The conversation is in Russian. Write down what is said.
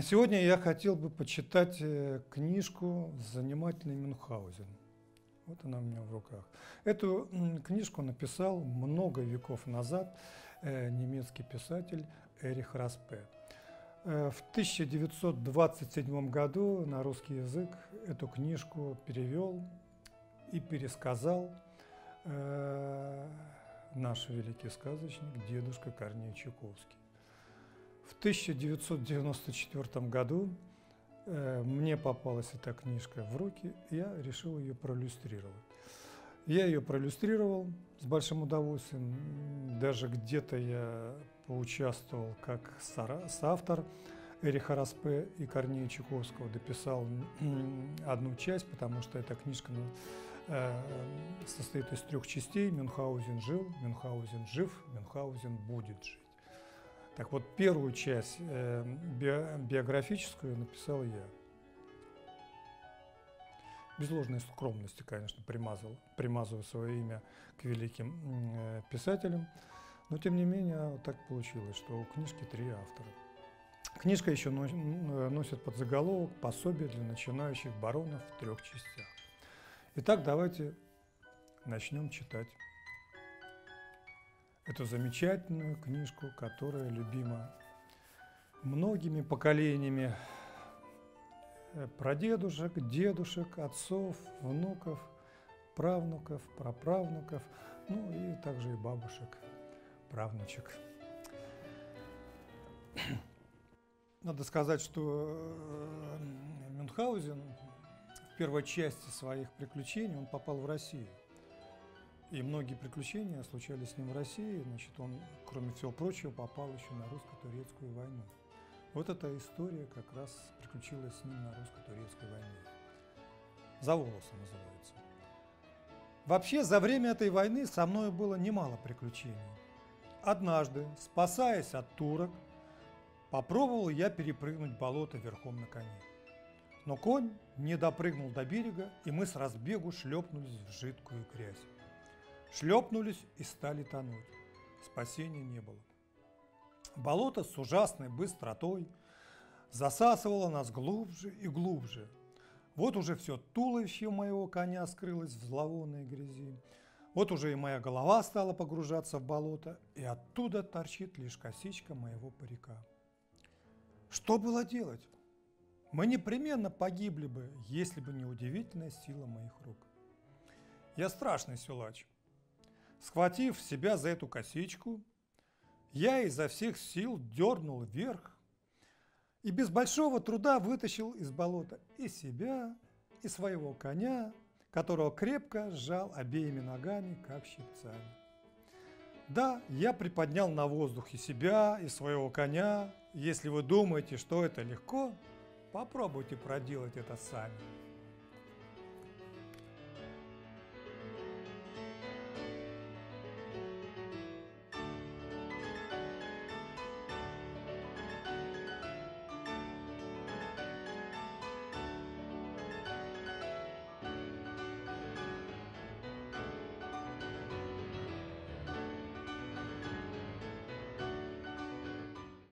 Сегодня я хотел бы почитать книжку «Занимательный Мюнхгаузен». Вот она у меня в руках. Эту книжку написал много веков назад немецкий писатель Эрих Распе. В 1927 году на русский язык эту книжку перевел и пересказал наш великий сказочник, дедушка Корней Чуковский. В 1994 году мне попалась эта книжка в руки, и я решил ее проиллюстрировать. Я ее проиллюстрировал с большим удовольствием, даже где-то я поучаствовал как соавтор Эриха Распе и Корнея Чуковского, дописал одну часть, потому что эта книжка состоит из 3 частей. Мюнхгаузен жил, Мюнхгаузен жив, Мюнхгаузен будет жить. Так вот, первую часть биографическую написал я. Без ложной скромности, конечно, примазываю свое имя к великим писателям, но тем не менее вот так получилось, что у книжки 3 автора. Книжка еще носит подзаголовок «Пособие для начинающих баронов в 3 частях». Итак, давайте начнем читать эту замечательную книжку, которая любима многими поколениями прадедушек, дедушек, отцов, внуков, правнуков, праправнуков, ну и также и бабушек, правнучек. Надо сказать, что Мюнхгаузен в первой части своих приключений он попал в Россию. И многие приключения случались с ним в России. Значит, он, кроме всего прочего, попал еще на русско-турецкую войну. Вот эта история как раз приключилась с ним на русско-турецкой войне. «За волосы» называется. Вообще, за время этой войны со мной было немало приключений. Однажды, спасаясь от турок, попробовал я перепрыгнуть болото верхом на коне. Но конь не допрыгнул до берега, и мы с разбегу шлепнулись в жидкую грязь. Шлепнулись и стали тонуть. Спасения не было. Болото с ужасной быстротой засасывало нас глубже и глубже. Вот уже все туловище моего коня скрылось в зловонной грязи. Вот уже и моя голова стала погружаться в болото, и оттуда торчит лишь косичка моего парика. Что было делать? Мы непременно погибли бы, если бы не удивительная сила моих рук. Я страшный силач. Схватив себя за эту косичку, я изо всех сил дернул вверх и без большого труда вытащил из болота и себя, и своего коня, которого крепко сжал обеими ногами, как щипцами. Да, я приподнял на воздухе себя и своего коня. Если вы думаете, что это легко, попробуйте проделать это сами.